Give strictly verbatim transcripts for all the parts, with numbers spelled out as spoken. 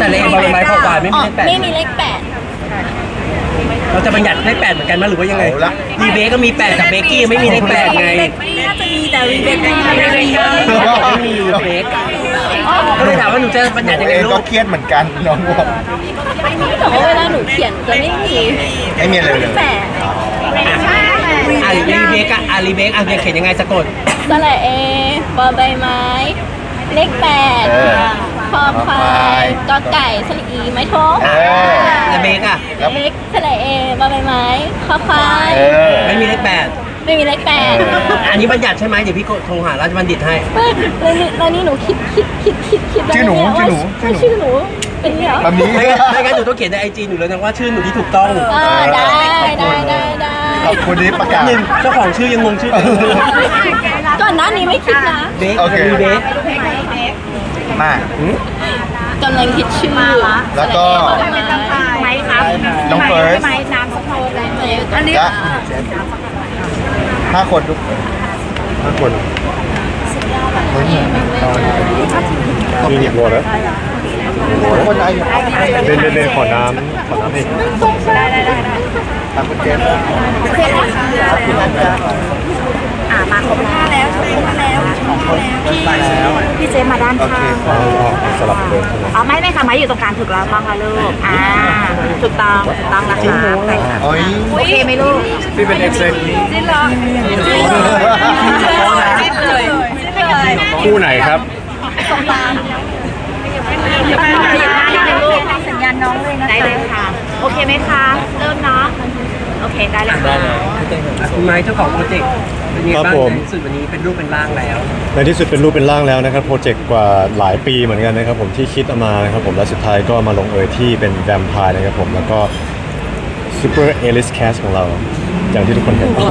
แต่เลขบางใบข้อความไม่มีเลขแปดไม่มีเลขแปดเราจะบัญญัติเลขแปดเหมือนกันมั้ยหรือว่ายังไงรีเบคก็มีแปดแต่เบกกี้ไม่มีเลขแปดไงน่าจะมีแต่รีเบคไม่มีไม่มีรีเบคก็เลยถามว่าหนูจะบัญญัติยังไงลูกก็เครียดเหมือนกันน้องบอกแต่ว่าเวลาหนูเขียนจะไม่มีไม่มีเลยเลยแปดอ่ะรีเบคอะอ่ะรีเบคอ่ะเขียนยังไงสะกดสระเอบอใบไม้เลขแปดคอควายกอไก่สระอีไม้ทงแล้วเบคอะเลขสระเอบอใบไม้คอควายไม่มีเลขแปดไม่มีเลขแปดอันนี้บัญญัติใช่ไหมเดี๋ยวพี่โทรหาราชบัณฑิตให้แล้วนี่แล้วนี่หนูคิดคิดคิดคิดคิดชื่อหนูชื่อหนูชื่อหนูเป็นเนี้ยแบบนี้ไม่งั้นหนูต้องเขียนในไอจีหนูเลยนะว่าชื่อหนูที่ถูกต้องได้ได้ได้ได้ขอบคุณที่ประกาศหนึ่งเจ้าของชื่อยังงงชื่อก่อนหน้านี้ไม่คิดนะเบคมีเบคมากกำลังคิดชื่อแล้วก็ไม้ครับน้องเฟิร์สไม้น้ำสโตนอันนี้ห้าคนทุกห้าคนเฮ้ยมีอีกวอร์ดแล้วคนไหนเล่นเล่นขอน้ำขอน้ำอีกได้ได้ได้ตามคุณเจมส์อ่ามาครบห้าแล้วครบห้าแล้วพี่พี่เจมมาด้านข้างสลับเดินใช่ไหมอ๋อไม่ไม่ค่ะไม้อยู่ตรงกลางถูกแล้วต้องค่ะลูกอ่าถูกต้องถูกต้องนะคะโอ้ยโอเคไหมลูกพี่เป็นเอ็กเซ็กจิ้นเหรอจิ้นเลยจิ้นเลยคู่ไหนครับส่งตามสัญญาณน้องเลยนะได้เลยค่ะโอเคไหมคะเริ่มเนาะโอเคได้เลยค่ะคุณไม้เจ้าของโปรเจกต์เป็นยังไงบ้างในที่สุดวันนี้เป็นรูปเป็นร่างแล้วในที่สุดเป็นรูปเป็นร่างแล้วนะครับโปรเจกต์กว่าหลายปีเหมือนกันนะครับผมที่คิดมานะครับผมและสุดท้ายก็มาลงเอยที่เป็นแวมไพร์นะครับผมแล้วก็ซูเปอร์เอลิสแคสของเราอย่างที่ทุกคนเห็นก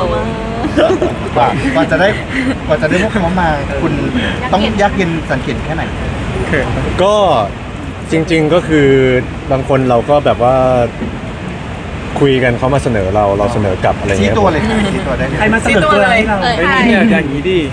ว่าจะได้กว่าจะได้พวกเขามาคุณต้องยากเย็นสังเกตแค่ไหนก็จริงๆก็คือบางคนเราก็แบบว่าคุยกันเขามาเสนอเราเราเสนอกลับอะไรเงี้ยชี้ตัวเลยชี้ตัวได้ใครมาเสนอตัวให้เราไม่มีอย่างนี้ดิ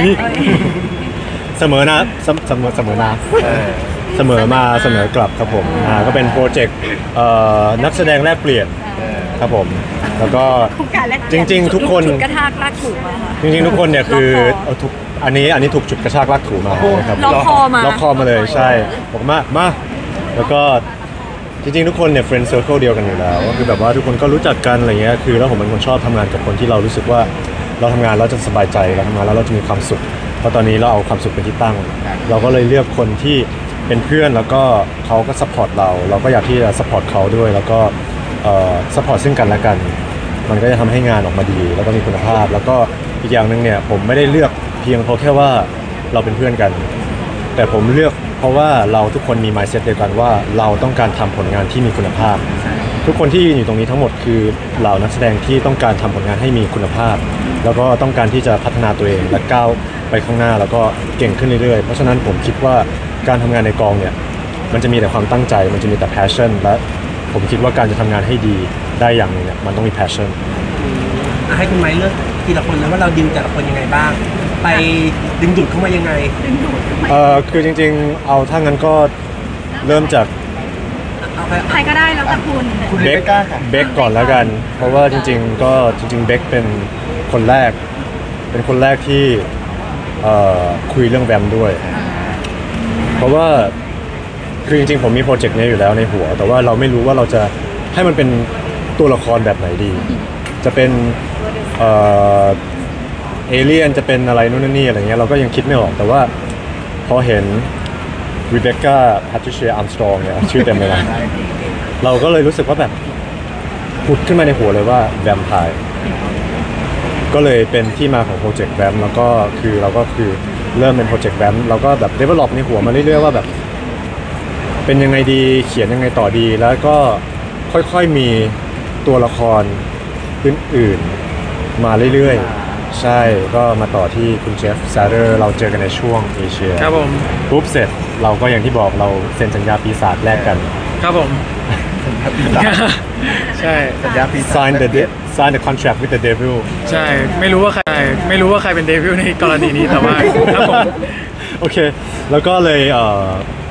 เสมอนะเสมอเสมอนะเสมอมาเสนอกลับครับผมอ่าก็เป็นโปรเจกต์นักแสดงแลกเปลี่ยนครับผมแล้วก็จริงๆทุกคนกระชากลากถูมาจริงๆทุกคนเนี่ยคือทุกอันนี้อันนี้ถูกจุดกระชากลากถูมานะครับล็อกคอมาล็อกคอมาเลยใช่บอกมามาแล้วก็จริงๆทุกคนเนี่ย friend circle เดียวกันอยู่แล้วก็คือแบบว่าทุกคนก็รู้จักกันอะไรเงี้ยคือแล้วผมเป็นคนชอบทำงานกับคนที่เรารู้สึกว่าเราทำงานแล้วจะสบายใจเราทำงานแล้วเราจะมีความสุขเพราะตอนนี้เราเอาความสุขเป็นที่ตั้งเราก็เลยเลือกคนที่เป็นเพื่อนแล้วก็เขาก็ support เราเราก็อยากที่จะ support เขาด้วยแล้วก็เอ่อ support ซึ่งกันและกันมันก็จะทำให้งานออกมาดีแล้วก็มีคุณภาพแล้วก็อีกอย่างนึงเนี่ยผมไม่ได้เลือกเพียงเพราะแค่ว่าเราเป็นเพื่อนกันแต่ผมเลือกเพราะว่าเราทุกคนมี mindset เดียวกันว่าเราต้องการทำผลงานที่มีคุณภาพทุกคนที่อยู่ตรงนี้ทั้งหมดคือเหล่านักแสดงที่ต้องการทำผลงานให้มีคุณภาพแล้วก็ต้องการที่จะพัฒนาตัวเองและก้าวไปข้างหน้าแล้วก็เก่งขึ้นเรื่อยๆเพราะฉะนั้นผมคิดว่าการทำงานในกองเนี่ยมันจะมีแต่ความตั้งใจมันจะมีแต่ passion และผมคิดว่าการจะทำงานให้ดีได้อย่างนึงเนี่ยมันต้องมี passion ให้คุณไม้เลือกทีละคนแล้วว่าเราดิวแต่ละคนยังไงบ้างไปดึงดูดเข้ามายังไงเอ่อคือจริงๆเอาถ้างั้นก็เริ่มจากใครก็ได้แล้วแต่คุณเบคเบคก่อนแล้วกันเพราะว่าจริงๆก็จริงๆเบคเป็นคนแรกเป็นคนแรกที่เอ่อคุยเรื่องแวมด้วยเพราะว่าคือจริงๆผมมีโปรเจกต์นี้อยู่แล้วในหัวแต่ว่าเราไม่รู้ว่าเราจะให้มันเป็นตัวละครแบบไหนดีจะเป็นเอ่อเอเลี่ยนจะเป็นอะไรนู่นนี่อะไรเงี้ยเราก็ยังคิดไม่ออกแต่ว่าพอเห็นรีเบคก้าแพทริเชียอาร์มสตรองเนี่ยชื่อเต็มเลยนะเราก็เลยรู้สึกว่าแบบผุดขึ้นมาในหัวเลยว่าแวมไพร์ก็เลยเป็นที่มาของโปรเจกต์แวมแล้วก็คือเราก็คือเริ่มเป็นโปรเจกต์แวมเราก็แบบ develop ในหัวมาเรื่อยๆว่าแบบเป็นยังไงดีเขียนยังไงต่อดีแล้วก็ค่อยๆมีตัวละครอื่นๆมาเรื่อยๆใช่ก็มาต่อที่คุณเจฟซาร์เดอร์เราเจอกันในช่วงเอเชียครับผมปุ๊บเสร็จเราก็อย่างที่บอกเราเซ็นสัญญาปีศาจแลกกันครับผมใช่สัญญาปีศาจ sign the sign the contract with the devil ใช่ไม่รู้ว่าใครไม่รู้ว่าใครเป็นเดวิลในกรณีนี้แต่ว่าครับผมโอเคแล้วก็เลยเอ่อ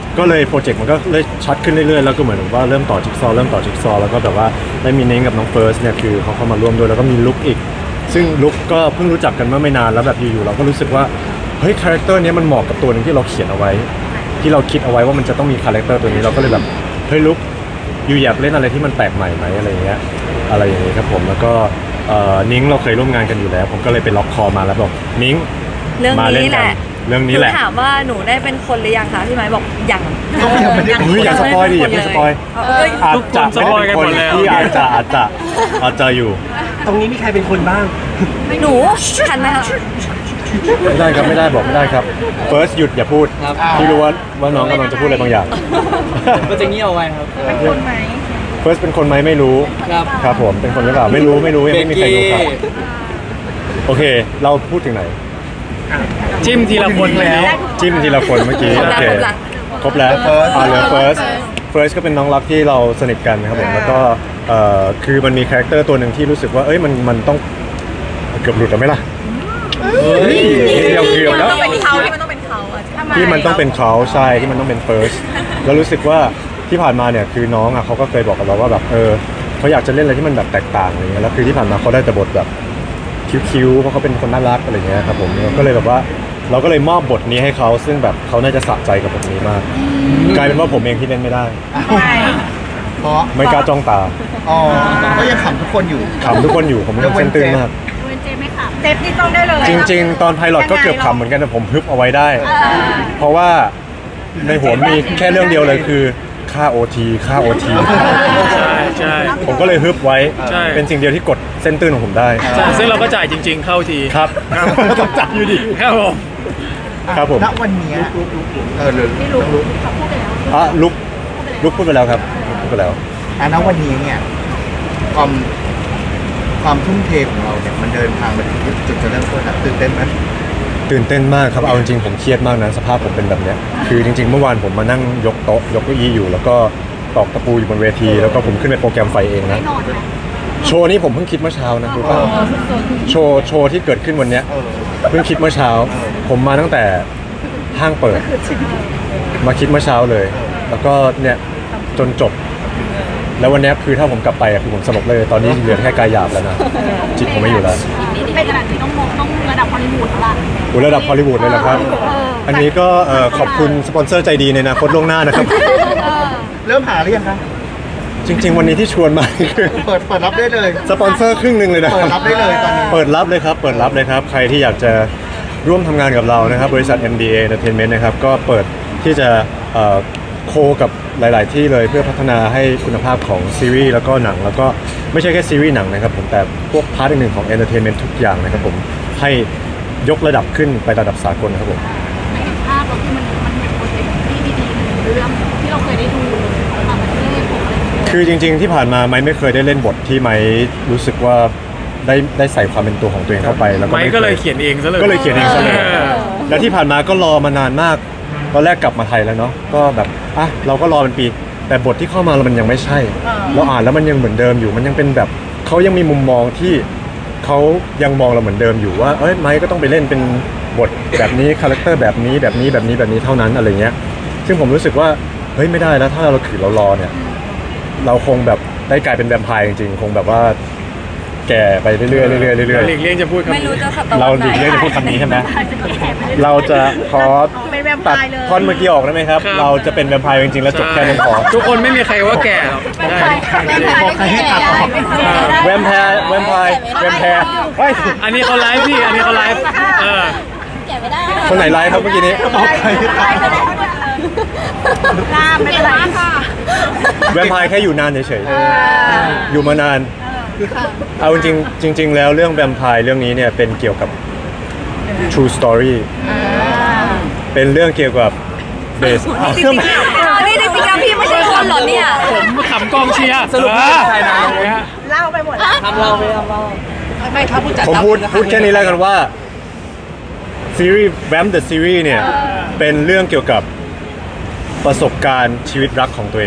ก็เลยโปรเจกต์มันก็เลยชัดขึ้นเรื่อยๆแล้วก็เหมือนว่าเริ่มต่อจิ๊กซอว์เริ่มต่อจิ๊กซอว์แล้วก็แบบว่าได้มีเน้งกับน้องเฟิร์สเนี่ยคือเขาเข้ามาร่วมด้วยแล้วก็มีลุคอีกซึ่งลุคก็เพิ่งรู้จักกันเมื่อไม่นานแล้วแบบอยู่ๆเราก็รู้สึกว่าเฮ้ยคาแรคเตอร์นี้มันเหมาะกับตัวหนึ่งที่เราเขียนเอาไว้ที่เราคิดเอาไว้ว่ามันจะต้องมีคาแรคเตอร์ตัวนี้เราก็เลยแบบเฮ้ยลุคอยู่อยากเล่นอะไรที่มันแปลกใหม่ไหมอะไรเงี้ยอะไรอย่างนี้ครับผมแล้วก็นิ้งเราเคยร่วมงานกันอยู่แล้วผมก็เลยไปล็อกคอมาแล้วบอกนิ้งเรื่องนี้แหละเรื่องนี้แหละถามว่าหนูได้เป็นคนหรือยังคะพี่ไม้บอกยังยังไม่ได้เฮ้ยอย่าสปอยดิอย่าเพิ่งสปอยอาจจะไม่ได้เป็นคนที่อาจจะอาจจะอาจจะอยู่ตรงนี้มีใครเป็นคนบ้างหนูทันไหมคะไม่ได้ครับไม่ได้บอกไม่ได้ครับ First หยุดอย่าพูดพี่รู้ว่าว่าน้องกำลังจะพูดอะไรบางอย่างก็จะเงียบเอาไว้ครับเป็นคนไหม First เป็นคนไหมไม่รู้ครับครับผมเป็นคนหรือเปล่าไม่รู้ไม่รู้ยังไม่มีใครรู้ครับโอเคเราพูดถึงไหนจิ้มทีละคนแล้วจิ้มทีละคนเมื่อกี้โอเคครบแล้วอ่าเหลือ First First ก็เป็นน้องรักที่เราสนิทกันครับผมแล้วก็เอ่อคือมันมีคาแรคเตอร์ตัวหนึ่งที่รู้สึกว่าเอ้ยมันมันต้องเกือบหลุดแล้วไหมล่ะเฮ้ยเดี๋ยวเกือบแล้วต้องเป็นเขาที่มันต้องเป็นเขาอะที่มันต้องเป็นเขาใช่ที่มันต้องเป็น First แล้วรู้สึกว่าที่ผ่านมาเนี่ยคือน้องอ่ะเขาก็เคยบอกกับเราว่าแบบเออเขาอยากจะเล่นอะไรที่มันแบบแตกต่างอะไรเงี้ยแล้วคือที่ผ่านมาเขาได้แต่บทแบบคิ้วๆเพราะเขาเป็นคนน่ารักอะไรเงี้ยครับผมก็เลยแบบว่าเราก็เลยมอบบทนี้ให้เขาซึ่งแบบเขาน่าจะสะใจกับบทนี้มากกลายเป็นว่าผมเองที่เล่นไม่ได้เพราะไม่กล้าจ้องตาอ๋อก็ยังขำทุกคนอยู่ขำทุกคนอยู่ผมเป็นเส้นตื้นมากเซฟนี่ต้องได้เลยจริงๆ ตอนไพลอตก็เกือบขำเหมือนกันแต่ผมฮึบเอาไว้ได้ เพราะว่าในหัวมีแค่เรื่องเดียวเลยคือค่า โอ ที ค่า โอ ทีใช่ใช่ผมก็เลยฮึบไว้ใช่เป็นสิ่งเดียวที่กดเส้นตื้นของผมได้ใช่ซึ่งเราก็จ่ายจริง ๆ เข้าทีครับต้องจัดอยู่ดีครับผมครับผมณวันเนี้ยเออหรือไม่รู้อ่ะลุกลุกพูดไปแล้วครับพูดไปแล้วอ่ะณวันนี้เนี่ยความความทุ่มเทของเราเนี่ยมันเดินทางมาถึงจุดจะเริ่มต้นตื่นเต้นไหมตื่นเต้นมากครับเอาจริงๆผมเครียดมากนะสภาพผมเป็นแบบเนี้ยคือจริงๆเมื่อวานผมมานั่งยกโต๊ะยกเก้าอี้อยู่แล้วก็ตอกตะปูอยู่บนเวทีแล้วก็ผมขึ้นไปโปรแกรมไฟเองนะโชว์นี้ผมเพิ่งคิดเมื่อเช้านะรู้ป่ะโชว์โชว์ที่เกิดขึ้นวันเนี้ยเพิ่งคิดเมื่อเช้าผมมาตั้งแต่ห้างเปิดมาคิดเมื่อเช้าเลย แล้วก็เนี่ยจนจบแล้ววันนี้คือถ้าผมกลับไปคือผมสลบเลยตอนนี้เหลือแค่กายหยาบแล้วนะจิตผมไม่อยู่แล้วเป็นขนาดที่ต้องมองต้องระดับฮอลลีวูดแล้วล่ะอุยระดับฮอลลีวูดเลยเหรอครับอันนี้ก็เอ่อขอบคุณสปอนเซอร์ใจดีในอนาคตล่วงหน้านะครับเริ่มหาหรือยังคะจริง ๆ วันนี้ที่ชวนมาคือเปิดเปิดรับได้เลยสปอนเซอร์ครึ่งหนึ่งเลยนะเปิดรับได้เลยตอนนี้เปิดรับเลยครับเปิดรับเลยครับใครที่อยากจะร่วมทำงานกับเรานะครับบริษัท เอ็ม ดี เอ Entertainment นะครับก็เปิดที่จะเอ่อโคกับหลาย ๆ ที่เลยเพื่อพัฒนาให้คุณภาพของซีรีส์แล้วก็หนังแล้วก็ไม่ใช่แค่ซีรีส์หนังนะครับผมแต่พวกพาร์ทอื่นๆของ Entertainment ทุกอย่างนะครับผมให้ยกระดับขึ้นไประดับสากลนะครับผมภาพเราที่มันมันเหมือนโปรเจกต์ที่ดีๆเรื่องที่เราเคยได้ดูต่างประเทศของอะไรอย่างเงี้ยคือจริง ๆ ที่ผ่านมาไม้ไม่เคยได้เล่นบทที่ไม้รู้สึกว่าได้ได้ใส่ความเป็นตัวของตัวเองเข้าไปแล้วก็ไม้ก็เลยเขียนเองซะเลยก็เลยเขียนเองซะเลย แล้วที่ผ่านมาก็รอมานานมากตอนแรกกลับมาไทยแล้วเนาะก็แบบอ่ะเราก็รอเป็นปีแต่บทที่เข้ามาแล้วมันยังไม่ใช่เราอ่านแล้วมันยังเหมือนเดิมอยู่มันยังเป็นแบบเขายังมีมุมมองที่เขายังมองเราเหมือนเดิมอยู่ว่าเอ้ยไม้ก็ต้องไปเล่นเป็นบทแบบนี้คาแรคเตอร์แบบนี้แบบนี้แบบนี้แบบนี้เท่านั้นอะไรเงี้ยซึ่งผมรู้สึกว่าเฮ้ยไม่ได้แล้วถ้าเราขืนเรารอเนี่ยเราคงแบบได้กลายเป็นแวมไพร์จริงๆคงแบบว่าแก่ไปเรื่อยๆเรื่อยๆเรื่อยหลีกเลี่ยงจะพูดคำไม่นี้รู้จะขับตะๆเราวันหไหนลีกเลี่ยงจะพูดคำนี้ใช่ไหมเราจะขอตัดท่อนเมื่อกี้ออกได้ไหมครับ เราจะเป็นแวมไพร์จริงๆแล้วจบแค่นั้นพอทุกคนไม่มีใครว่าแก่หรอกได้บอกใครให้ตัดออกแวมไพร์แวมไพร์แวมไพร์เฮ้ยอันนี้เขาไลฟ์พี่อันนี้เขาไลฟ์เออแกะไม่ได้คนไหนไลฟ์ครับเมื่อกี้นี้บอกใครให้ตัดออกหน้าไม่เป็นไรค่ะแวมไพร์แค่อยู่นานเฉยๆอยู่มานานเอาจริงๆจริง ๆ แล้วเรื่องแวมไพร์เรื่องนี้เนี่ยเป็นเกี่ยวกับ true story เป็นเรื่องเกี่ยวกับ base จริงๆนี่จริงๆแล้วพี่ไม่ใช่คนเหรอเนี่ยผมขำกองเชียร์สรุปไม่ใช่นะเล่าไปหมดแล้วทำเราไปทำเราไม่ครับผู้จัดผมพูดพูดแค่นี้แล้วกันว่าซีรีส์แวมเดอะซีรีส์เนี่ยเป็นเรื่องเกี่ยวกับประสบการณ์ชีวิตรักของตัวเอง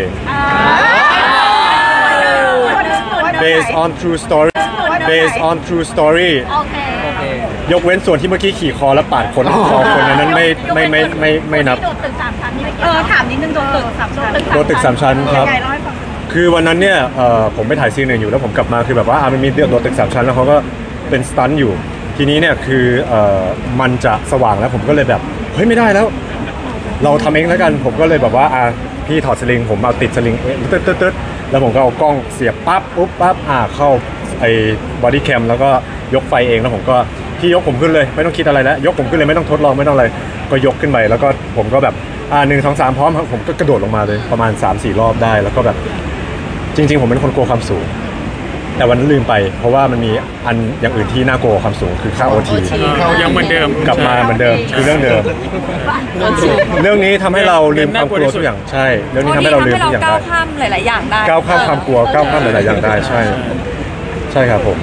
based on true story based on true story โอเคโอเคยกเว้นส่วนที่เมื่อกี้ขี่คอแล้วปาดคนคอคนนั้นไม่ไม่ไม่ไม่ไม่นับโดดตึกสามชั้นนี่เออถามนิดนึงโดนตึกสามชั้นโดนตึกสามชั้นครับยังไงเล่าให้ฟังคือวันนั้นเนี่ยเอ่อผมไปถ่ายซีนหนึ่งอยู่แล้วผมกลับมาคือแบบว่าอ่ะมันมีโดนตึกสามชั้นแล้วเขาก็เป็นสตันท์อยู่ทีนี้เนี่ยคือเอ่อมันจะสว่างแล้วผมก็เลยแบบเฮ้ยไม่ได้แล้ว เราทำเองแล้วกันผมก็เลยแบบว่าอ่ะพี่ถอดสลิงผมเอาติดสลิงเอ๊ะตึ๊ดตึ๊ดตึ๊ดแล้วผมก็เอากล้องเสียบปั๊บปุ๊บปั๊บอ่ะเข้าไอ้บอดี้แคมแล้วก็ยกไฟเองแล้วผมก็พี่ยกผมขึ้นเลยไม่ต้องคิดอะไรแล้วยกผมขึ้นเลยไม่ต้องทดลองไม่ต้องอะไรก็ยกขึ้นไปแล้วก็ผมก็แบบอ่าหนึ่งสองสามพร้อมครับผมก็กระโดดลงมาเลยประมาณ สามสี่ รอบได้แล้วก็แบบจริงๆผมเป็นคนกลัวความสูงแต่วันนั้นลืมไปเพราะว่ามันมีอันอย่างอื่นที่น่ากลัวความสูงคือค่า โอ ทียังเหมือนเดิมกลับมาเหมือนเดิมคือเรื่องเดิม เรื่องนี้ทำให้เราลืมความกลัวทุกอย่างใช่เรื่องนี้ทำให้เราลืมทุกอย่างก้าได้วข้ามหลายๆอย่างได้ก้าวข้ามความกลัวก้าวข้ามหลายๆอย่างได้ใช่ใช่ครับผม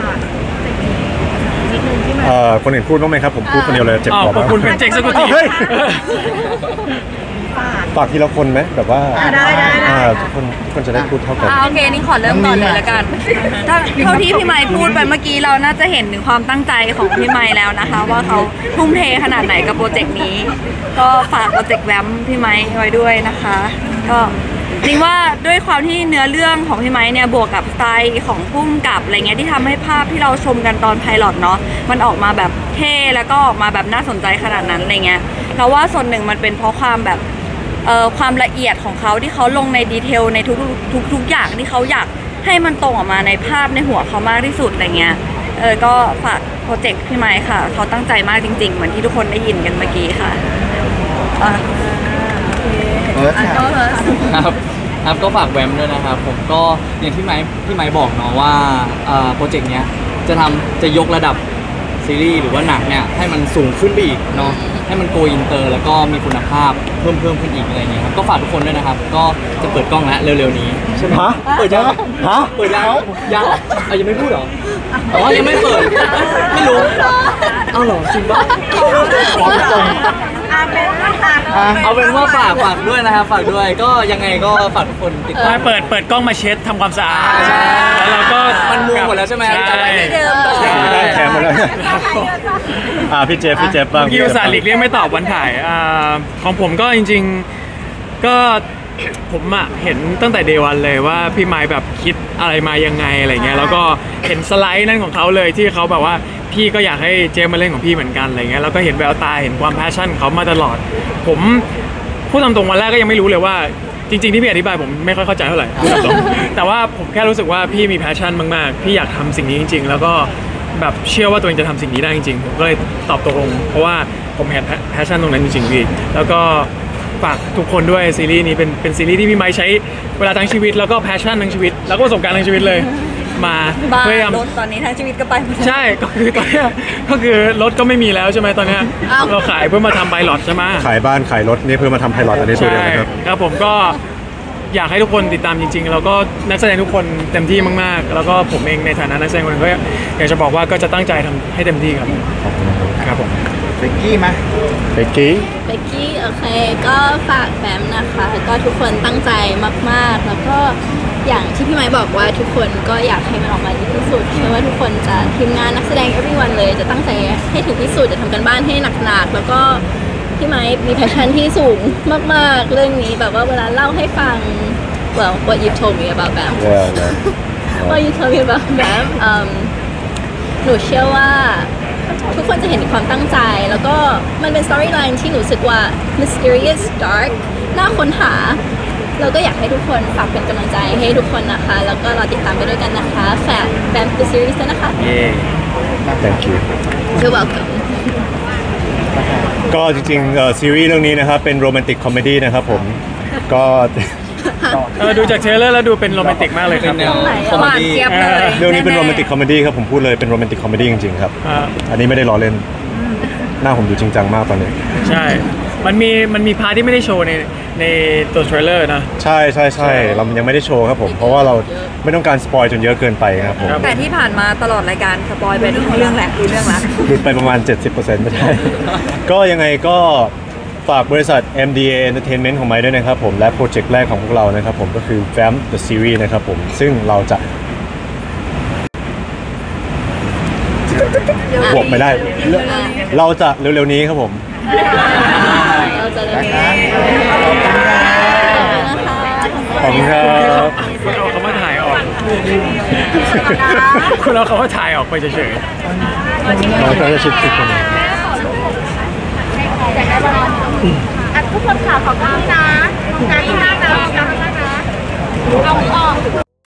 เอ่อคนอื่นพูดบ้างไหมครับผมพูดคนเดียวเลยเจ็บอ้าวคอพวมาก กคุณเป็นเจ็กสกุลทีเฮ้ยฝากทีละคนไหมแบบว่าได้ได้ได้อ่าทุกคนทุกคนจะได้พูดเท่ากันอ่าโอเคนี่ขอเริ่มก่อนเลยละกันถ้าเท่าที่พี่ไมค์พูดไปเมื่อกี้เราน่าจะเห็นถึงความตั้งใจของพี่ไมค์แล้วนะคะ ว่าเขาทุ่มเทขนาดไหนกับโปรเจกต์นี้ ก็ฝากโปรเจกต์แวมพี่ไมค์ไว้ด้วยนะคะ ก็จริงว่าด้วยความที่เนื้อเรื่องของพี่ไมค์เนี่ยบวกกับสไตล์ของพุ่มกับอะไรเงี้ยที่ทำให้ภาพที่เราชมกันตอนไพลอตเนาะมันออกมาแบบเท่แล้วก็ออกมาแบบน่าสนใจขนาดนั้นอะไรเงี้ยเราว่าส่วนหนึ่งมันเป็นเพราะความแบบเอ่อความละเอียดของเขาที่เขาลงในดีเทลในทุกทุกทุกอย่างที่เขาอยากให้มันตรงออกมาในภาพในหัวเขามากที่สุดอะไรเงี้ยเออก็ฝากโปรเจกต์พี่ไมค์ค่ะเขาตั้งใจมากจริงๆเหมือนที่ทุกคนได้ยินกันเมื่อกี้ค่ะอ่ะเออค่ะครับครับก็ฝากแวมด้วยนะครับผมก็อย่างที่ไม้พี่ไม้บอกเนาะว่าเอ่อโปรเจกต์เนี้ยจะทำจะยกระดับซีรีส์หรือว่าหนังเนี่ยให้มันสูงขึ้นไปอีกเนาะให้มันโกอินเตอร์แล้วก็มีคุณภาพเพิ่มเพิ่มขึ้นอีกอะไรเงี้ยครับก็ฝากทุกคนด้วยนะครับก็จะเปิดกล้องแล้วเร็วๆนี้ใช่ไหมฮะเปิดยังฮะเปิดยังยังอ่ะยังไม่พูดเหรออ๋อยังไม่เปิดไม่รู้อ้าวเหรอจริงป่ะอาเป็นค่ะเอาเป็นว่าฝากฝากด้วยนะครับฝากด้วยก็ยังไงก็ฝากทุกคนติดตามไม่เปิดเปิดกล้องมาเช็ดทำความสะอาดใช่แล้วเราก็มันมัวหมดแล้วใช่ไหมใช่เดิมก่อนได้แคมหมดแล้วอ่าพี่เจฟพี่เจฟบ้างเมื่อกี้อุตส่าห์หลีกเลี่ยงไม่ตอบวันถ่ายอ่าของผมก็จริงๆก็ผมอะเห็นตั้งแต่เดวันเลยว่าพี่ไมค์แบบคิดอะไรมายังไงอะไรเงี้ยแล้วก็เห็นสไลด์นั่นของเขาเลยที่เขาแบบว่าพี่ก็อยากให้เจมมาเล่นของพี่เหมือนกันอะไรเงี้ยแล้วก็เห็นแววตาเห็นความแพชชั่นของเขามาตลอดผมพูดตามตรงวันแรกก็ยังไม่รู้เลยว่าจริงๆที่พี่อธิบายผมไม่ค่อยเข้าใจเท่าไหร่ แต่ว่าผมแค่รู้สึกว่าพี่มีแพชชั่นมากๆพี่อยากทำสิ่งนี้จริงๆแล้วก็แบบเชื่อว่าตัวเองจะทำสิ่งนี้ได้จริงๆผมก็เลยตอบตกลงเพราะว่าผมเห็นแพชชั่นตรงนั้นจริงๆพี่แล้วก็ฝากทุกคนด้วยซีรีส์นี้เป็นเป็นซีรีส์ที่พี่ไมค์ใช้เวลาทั้งชีวิตแล้วก็แพชชั่นทั้งชีวิตแล้วก็ประสบการณ์ทั้งชีวิตเลยมาบ้าพยายามรถตอนนี้ทั้งชีวิตก็ไปหมดแล้วใช่ก็คือตอนเนี้ยก็คือรถก็ไม่มีแล้วใช่ไหมตอนเนี้ยอ้าวเราขายเพื่อมาทำไพลอตใช่ไหมขายบ้านขายรถนี่เพื่อมาทำไพลอตอันนี้ตัวเดียวใช่นะครับครับผมก็อยากให้ทุกคนติดตามจริงๆ แล้วก็นักแสดงทุกคนเต็มที่มากๆ แล้วก็ผมเองในฐานะนักแสดงคนหนึงก็อยากจะบอกว่าก็จะตั้งใจทำให้เต็มที่ครับครับผมเบกกี้ไหมเบกกี้เบกกี้โอเคก็ฝากแบมนะคะก็ทุกคนตั้งใจมากๆ แล้วก็อย่างที่พี่ไม้บอกว่าทุกคนก็อยากให้มันออกมาดีที่สุดไม่ว่าทุกคนจะทีมงานนักแสดง everyone เลยจะตั้งใจให้ถึงที่สุดจะทำกันบ้านให้หนักๆแล้วก็พี่ไม้มีแพชชั่นที่สูงมากๆเรื่องนี้แบบว่าเวลาเล่าให้ฟัง well what you told me about Bam yeah yeah what you told me about Bam อืมหนูเชื่อว่าทุกคนจะเห็นถึงความตั้งใจแล้วก็มันเป็น storyline ที่หนูรู้สึกว่า mysterious dark น่าค้นหาเราก็อยากให้ทุกคนฝากเป็นกำลังใจให้ทุกคนนะคะแล้วก็รอติดตามไปด้วยกันนะคะฝาก Bam the series ด้วยนะคะเย่ thank you You're welcome ก็จริงๆเอ่อซีรีส์เรื่องนี้นะครับเป็นโรแมนติกคอมเมดี้นะครับผมก็เออดูจากเทรลเลอร์แล้วดูเป็นโรแมนติกมากเลยครับเป็นแนวหวานเจี๊ยบเลยเรื่องนี้เป็นโรแมนติกคอมเมดี้ครับผมพูดเลยเป็นโรแมนติกคอมเมดี้จริงๆครับอ่าอันนี้ไม่ได้ล้อเล่นหน้าผมดูจริงจังมากตอนนี้ใช่มันมีมันมีพาร์ทที่ไม่ได้โชว์ในในตัวเทรลเลอร์นะใช่ใช่ใช่เรายังไม่ได้โชว์ครับผมเพราะว่าเราไม่ต้องการสปอยจนเยอะเกินไปครับผมครับแต่ที่ผ่านมาตลอดรายการสปอยไปทุกเรื่องแหละคือเรื่องละหลุดไปประมาณ เจ็ดสิบเปอร์เซ็นต์ ไม่ใช่ ก็ยังไงก็ฝากบริษัท เอ็ม ดี เอ Entertainment ของไม้ด้วยนะครับผมและโปรเจกต์แรกของพวกเรานะครับผมก็คือ Vamp the Series นะครับผมซึ่งเราจะบวกไม่ได้ เราจะเร็วๆนี้ครับผมโอเคจะได้นะคะขอบคุณครับคุณเอาคำว่าถ่ายออกคุณเอาคำว่าถ่ายออกไปเฉยเราจะชิดติดกันทุกคนค่ะขอบคุณนะงานที่หน้านะงานที่หน้านะเอาออก